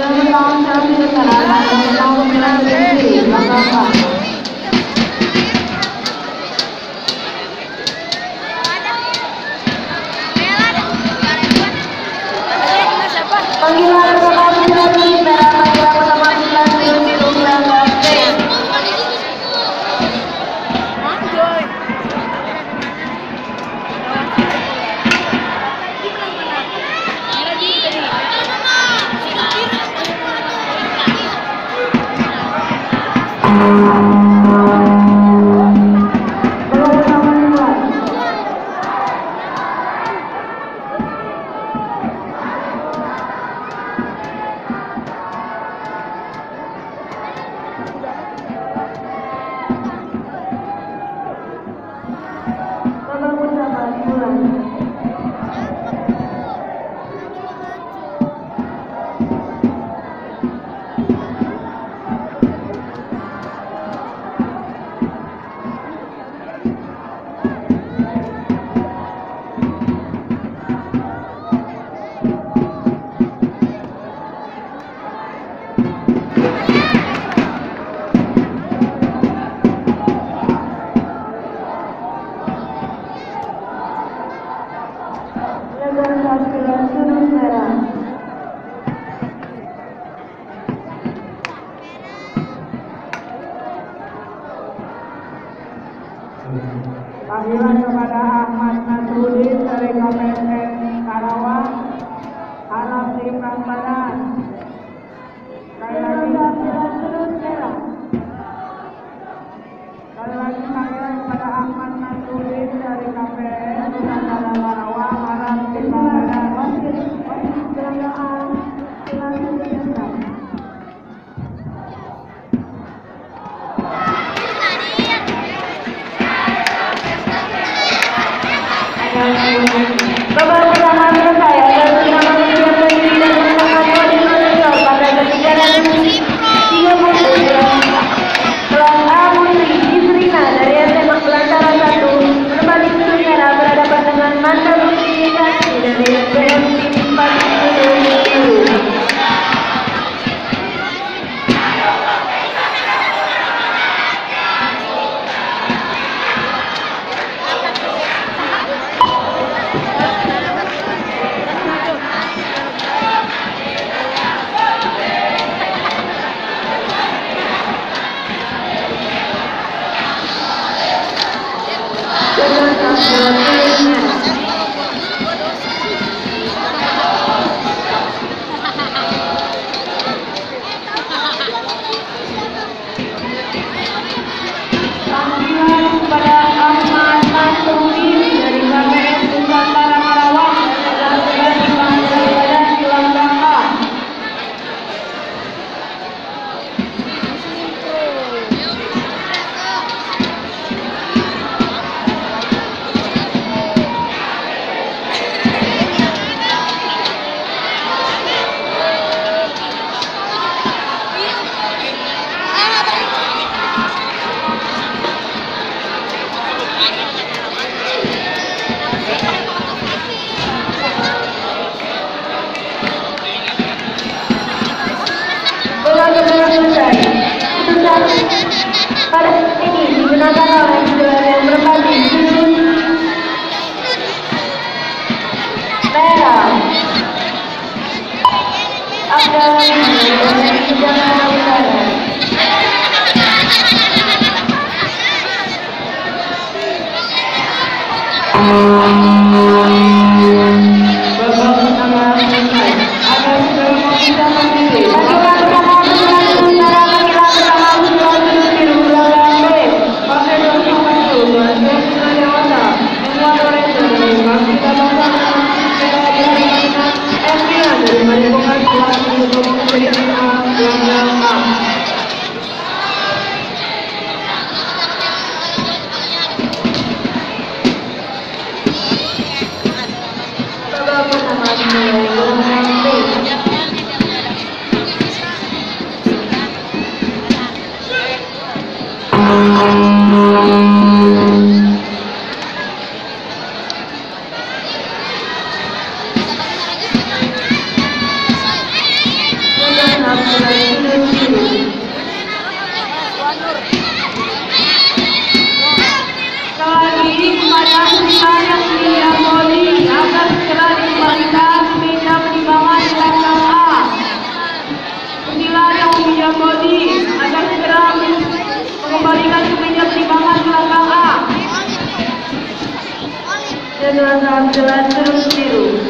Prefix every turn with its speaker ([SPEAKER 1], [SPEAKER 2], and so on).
[SPEAKER 1] Panggilan kepada Ahmad Nasruddin dari Kabupaten Karawang, Alam Simpang Badan. Sekali lagi panggilan kepada Ahmad Nasruddin dari KPN Karawang, Alam Simpang Badan.
[SPEAKER 2] Bapak bersama saya dan bersama media pendiri dan bersama Indonesia pada kegiatan 30 Kelas A Putri Isrina dari SMA Belantara 1 menempati gedung merah berhadapan dengan mantan organisasi dari SBM 4 pada ini digunakan oleh gelar yang berpati merah.
[SPEAKER 1] Lagi kepada kita yang diakoni agar segera dikembalikan meja pertimbangan belakang A. Sila yang diakoni agar segera mengembalikan ke meja pertimbangan belakang A.
[SPEAKER 2] Jadwal saat jelas terus biru.